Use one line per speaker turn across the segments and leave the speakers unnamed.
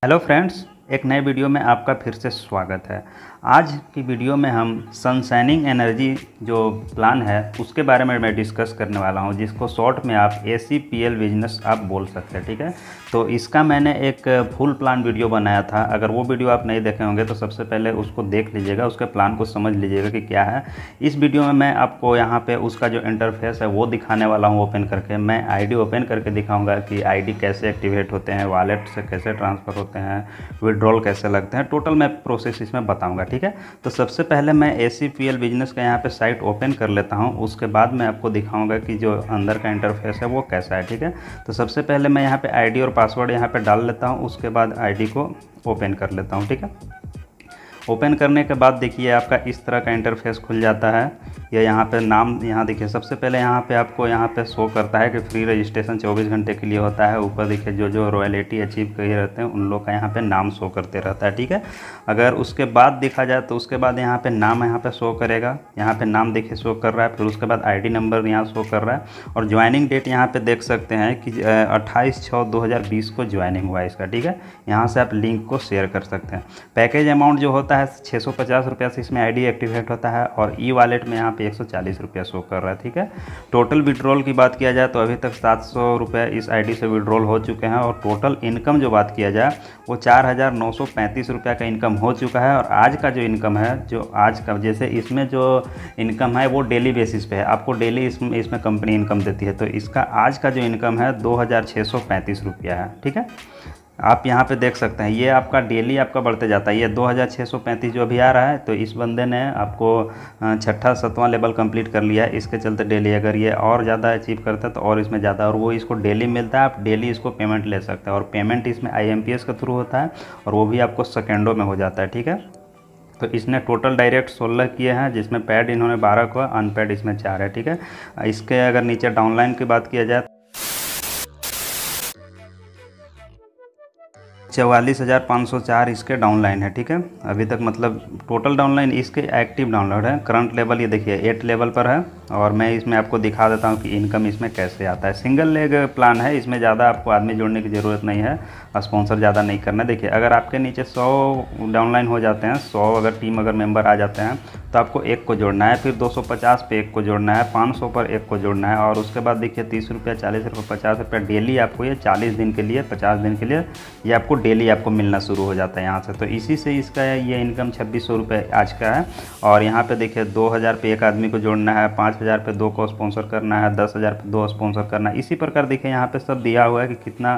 Hello friends, एक नए video में आपका फिर से स्वागत है। आज की वीडियो में हम सनशाइनिंग एनर्जी जो प्लान है उसके बारे में मैं डिस्कस करने वाला हूं, जिसको शॉर्ट में आप ACPL बिजनेस आप बोल सकते हैं। ठीक है, तो इसका मैंने एक फुल प्लान वीडियो बनाया था। अगर वो वीडियो आप नहीं देखे होंगे तो सबसे पहले उसको देख लीजिएगा, उसके प्लान को समझ लीजिएगा कि क्या है। इस वीडियो में मैं आपको यहाँ पे उसका जो इंटरफेस है वो दिखाने वाला हूँ ओपन करके। मैं ID ओपन करके दिखाऊंगा कि ID कैसे एक्टिवेट होते हैं, वॉलेट से कैसे ट्रांसफ़र होते हैं, विड्रॉल कैसे लगते हैं, टोटल मैं प्रोसेस इसमें बताऊंगा। ठीक है, तो सबसे पहले मैं ACPL बिजनेस का यहाँ पे साइट ओपन कर लेता हूँ, उसके बाद मैं आपको दिखाऊंगा कि जो अंदर का इंटरफेस है वो कैसा है। ठीक है, तो सबसे पहले मैं यहाँ पे ID और पासवर्ड यहाँ पे डाल लेता हूँ, उसके बाद ID को ओपन कर लेता हूँ। ठीक है, ओपन करने के बाद देखिए आपका इस तरह का इंटरफेस खुल जाता है। ये यहाँ पे नाम, यहाँ देखिए सबसे पहले यहाँ पे आपको यहाँ पे शो करता है कि फ्री रजिस्ट्रेशन 24 घंटे के लिए होता है। ऊपर देखिए जो जो रॉयल्टी अचीव किए रहते हैं उन लोग का यहाँ पे नाम शो करते रहता है। ठीक है, अगर उसके बाद देखा जाए तो उसके बाद यहाँ पे नाम यहाँ पे शो करेगा। यहाँ पे नाम देखिए शो कर रहा है, फिर उसके बाद ID नंबर यहाँ शो कर रहा है और ज्वाइनिंग डेट यहाँ पे देख सकते हैं कि 28/6/2020 को ज्वाइनिंग हुआ है इसका। ठीक है, यहाँ से आप लिंक को शेयर कर सकते हैं। पैकेज अमाउंट जो होता है 650 रुपया से इसमें ID एक्टिवेट होता है और ई वॉलेट में यहाँ पे 140 रुपया शो कर रहा है। ठीक है, टोटल विड्रॉल की बात किया जाए तो अभी तक 700 रुपये इस ID से विड्रॉल हो चुके हैं और टोटल इनकम जो बात किया जाए वो 4,935 रुपया का इनकम हो चुका है। और आज का जो इनकम है, जो आज का, जैसे इसमें जो इनकम है वो डेली बेसिस पे है, आपको डेली इसमें कंपनी इनकम देती है, तो इसका आज का जो इनकम है 2,635 रुपया है। ठीक है, आप यहाँ पे देख सकते हैं ये आपका डेली आपका बढ़ते जाता है। ये 2,635 जो अभी आ रहा है, तो इस बंदे ने आपको 6वां-7वां लेवल कंप्लीट कर लिया है। इसके चलते डेली अगर ये और ज़्यादा अचीव करता है तो और इसमें ज़्यादा, और वो इसको डेली मिलता है। आप डेली इसको पेमेंट ले सकते हैं और पेमेंट इसमें IMPS के थ्रू होता है और वो भी आपको सेकेंडों में हो जाता है। ठीक है, तो इसने टोटल डायरेक्ट 16 किए हैं, जिसमें पैड इन्होंने 12 को, अनपैड इसमें 4 है। ठीक है, इसके अगर नीचे डाउनलाइन की बात किया जाए 44,504 इसके डाउनलाइन है। ठीक है, अभी तक मतलब टोटल डाउनलाइन इसके एक्टिव डाउनलोड है। करंट लेवल ये देखिए 8 लेवल पर है और मैं इसमें आपको दिखा देता हूँ कि इनकम इसमें कैसे आता है। सिंगल लेग प्लान है, इसमें ज़्यादा आपको आदमी जोड़ने की ज़रूरत नहीं है, स्पॉन्सर ज़्यादा नहीं करना। देखिए अगर आपके नीचे 100 डाउनलाइन हो जाते हैं, 100 अगर टीम अगर मेंबर आ जाते हैं तो आपको एक को जोड़ना है, फिर 250 पे एक को जोड़ना है, 500 पर एक को जोड़ना है और उसके बाद देखिए 30 रुपया, 40 रुपये, 50 रुपया डेली आपको ये 40 दिन के लिए, 50 दिन के लिए ये आपको डेली आपको मिलना शुरू हो जाता है यहाँ से। तो इसी से इसका ये इनकम 2600 रुपये आज का है। और यहाँ पे देखिए 2000 पे एक आदमी को जोड़ना है, 5000 पे 2 को स्पॉन्सर करना है, 10,000 पे 2 स्पॉन्सर करना है। इसी प्रकार देखिए यहाँ पे सब दिया हुआ है कि कितना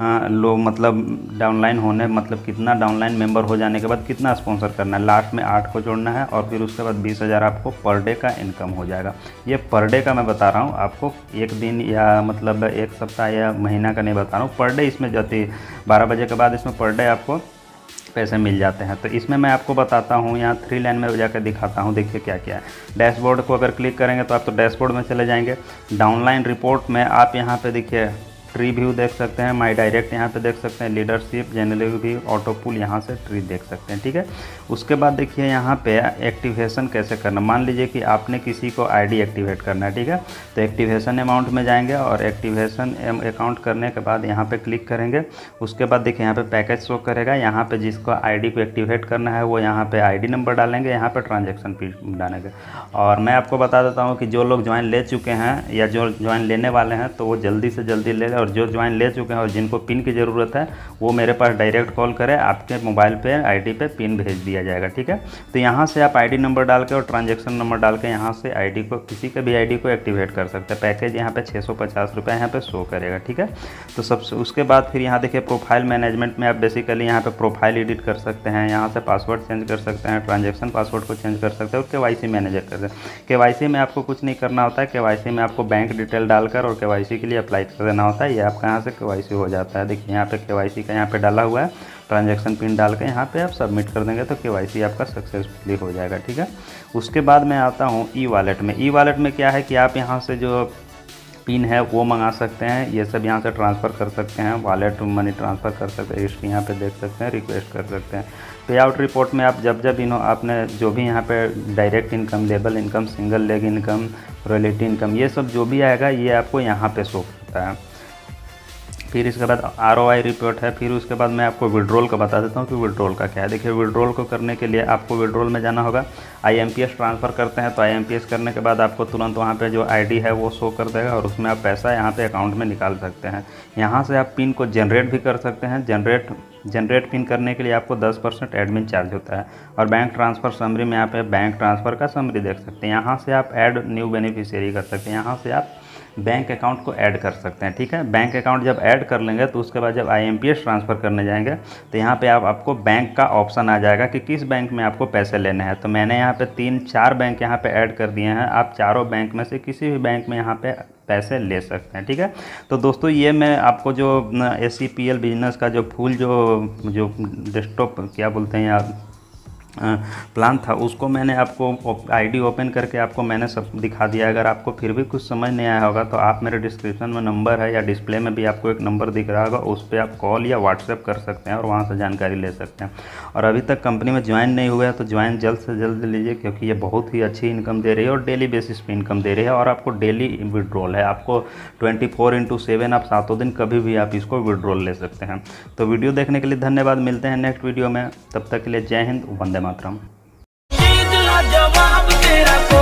लोग मतलब डाउनलाइन होने, मतलब कितना डाउनलाइन मेंबर हो जाने के बाद कितना स्पॉन्सर करना है। लास्ट में 8 को जोड़ना है और फिर उसके बाद 20,000 आपको पर डे का इनकम हो जाएगा। ये पर डे का मैं बता रहा हूँ आपको, एक दिन या मतलब एक सप्ताह या महीना का नहीं बता रहा हूँ, पर डे इसमें जाती 12 बजे के बाद इसमें पर डे आपको पैसे मिल जाते हैं। तो इसमें मैं आपको बताता हूँ, यहाँ 3 लाइन में जाकर दिखाता हूँ। देखिए क्या क्या है। डैशबोर्ड को अगर क्लिक करेंगे तो आप तो डैशबोर्ड में चले जाएंगे। डाउनलाइन रिपोर्ट में आप यहाँ पे देखिए ट्री व्यू देख सकते हैं, माई डायरेक्ट यहाँ पे देख सकते हैं, leadership, general view, auto pool, यहाँ से ट्री देख सकते हैं। ठीक है, उसके बाद देखिए यहाँ पे एक्टिवेशन कैसे करना। मान लीजिए कि आपने किसी को ID एक्टिवेट करना है। ठीक है, तो एक्टिवेशन अमाउंट में जाएंगे और एक्टिवेशन अकाउंट करने के बाद यहाँ पे क्लिक करेंगे। उसके बाद देखिए यहाँ पे पैकेज शो करेगा। यहाँ पे जिसको ID को एक्टिवेट करना है वो यहाँ पे ID नंबर डालेंगे, यहाँ पे ट्रांजेक्शन फी डालेंगे। और मैं आपको बता देता हूँ कि जो लोग ज्वाइन ले चुके हैं या जो ज्वाइन लेने वाले हैं तो वो जल्दी से जल्दी ले लें, और जो ज्वाइन ले चुके हैं और जिनको पिन की ज़रूरत है वो मेरे पास डायरेक्ट कॉल करें, आपके मोबाइल पे ID पे पिन भेज दिया जाएगा। ठीक है, तो यहाँ से आप ID नंबर डाल के और ट्रांजेक्शन नंबर डाल के यहाँ से ID को, किसी के भी ID को एक्टिवेट कर सकते हैं। पैकेज यहाँ पे 650 रुपये यहाँ पे शो करेगा। ठीक है, तो सबसे उसके बाद फिर यहाँ देखिए प्रोफाइल मैनेजमेंट में आप बेसिकली यहाँ पे प्रोफाइल एडिट कर सकते हैं, यहाँ से पासवर्ड चेंज कर सकते हैं, ट्रांजेक्शन पासवर्ड को चेंज कर सकते हैं और KYC मैनेजर कर सकते हैं। KYC में आपको कुछ नहीं करना होता है, KYC में आपको बैंक डिटेल डालकर और KYC के लिए अप्लाई कर देना होता है। ये आपका यहाँ से KYC हो जाता है। देखिए यहाँ पे KYC का यहाँ पे डाला हुआ है, ट्रांजैक्शन पिन डाल के यहाँ पे आप सबमिट कर देंगे तो KYC आपका सक्सेसफुली हो जाएगा। ठीक है, उसके बाद मैं आता हूँ ई वॉलेट में। ई वॉलेट में क्या है कि आप यहाँ से जो पिन है वो मंगा सकते हैं, ये सब यहाँ से ट्रांसफ़र कर सकते हैं, वॉलेट मनी ट्रांसफ़र कर सकते हैं, हिस्ट्री यहाँ पे देख सकते हैं, रिक्वेस्ट कर सकते हैं। पे आउट रिपोर्ट में आप जब आपने जो भी यहाँ पे डायरेक्ट इनकम, लेबल income, single leg income, royalty income, ये सब जो भी आएगा ये आपको यहाँ पे शो करता है। फिर इसके बाद ROI रिपोर्ट है, फिर उसके बाद मैं आपको विड्रॉल का बता देता हूँ कि विड्रॉल का क्या है। देखिए विड्रॉल को करने के लिए आपको विड्रॉल में जाना होगा। IMPS ट्रांसफ़र करते हैं तो IMPS करने के बाद आपको तुरंत वहाँ पे जो ID है वो शो कर देगा और उसमें आप पैसा यहाँ पे अकाउंट में निकाल सकते हैं। यहाँ से आप पिन को जनरेट भी कर सकते हैं। जनरेट पिन करने के लिए आपको 10% एडमिन चार्ज होता है। और बैंक ट्रांसफ़र समरी में यहाँ पे बैंक ट्रांसफ़र का समरी देख सकते हैं। यहाँ से आप ऐड न्यू बेनिफिशियरी कर सकते हैं, यहाँ से आप बैंक अकाउंट को ऐड कर सकते हैं, ठीक है। बैंक अकाउंट जब ऐड कर लेंगे तो उसके बाद जब IMPS ट्रांसफ़र करने जाएंगे तो यहाँ पे आपको बैंक का ऑप्शन आ जाएगा कि किस बैंक में आपको पैसे लेने हैं। तो मैंने यहाँ पे 3-4 बैंक यहाँ पे ऐड कर दिए हैं। आप चारों बैंक में से किसी भी बैंक में यहाँ पे पैसे ले सकते हैं, ठीक है। तो दोस्तों ये मैं आपको जो SCPL बिजनेस का जो फुल जो डेस्कटॉप क्या बोलते हैं यार प्लान था, उसको मैंने आपको ID ओपन करके आपको मैंने सब दिखा दिया। अगर आपको फिर भी कुछ समझ नहीं आया होगा तो आप मेरे डिस्क्रिप्शन में नंबर है या डिस्प्ले में भी आपको एक नंबर दिख रहा होगा, उस पर आप कॉल या व्हाट्सएप कर सकते हैं और वहाँ से जानकारी ले सकते हैं। और अभी तक कंपनी में ज्वाइन नहीं हुआ है तो ज्वाइन जल्द से जल्द लीजिए, क्योंकि ये बहुत ही अच्छी इनकम दे रही है और डेली बेसिस पे इनकम दे रही है। और आपको डेली विड्रॉल है, आपको 24/7 आप 7 दिन कभी भी आप इसको विड्रॉल ले सकते हैं। तो वीडियो देखने के लिए धन्यवाद। मिलते हैं नेक्स्ट वीडियो में, तब तक के लिए जय हिंद, वंदे मातरम।
जवाब तेरा